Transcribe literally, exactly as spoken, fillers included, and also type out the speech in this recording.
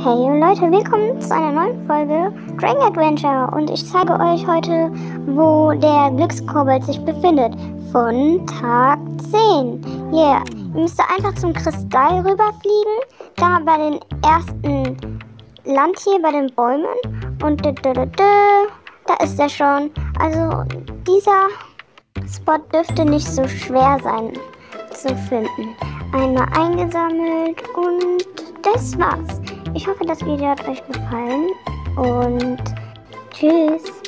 Hey Leute, willkommen zu einer neuen Folge Dragon Adventure und ich zeige euch heute, wo der Glückskobold sich befindet, von Tag zehn. Yeah, ihr müsst einfach zum Kristall rüberfliegen, da bei den ersten Land hier, bei den Bäumen und da, da, da, da, da ist er schon. Also dieser Spot dürfte nicht so schwer sein zu finden. Einmal eingesammelt und das war's. Ich hoffe, das Video hat euch gefallen und tschüss.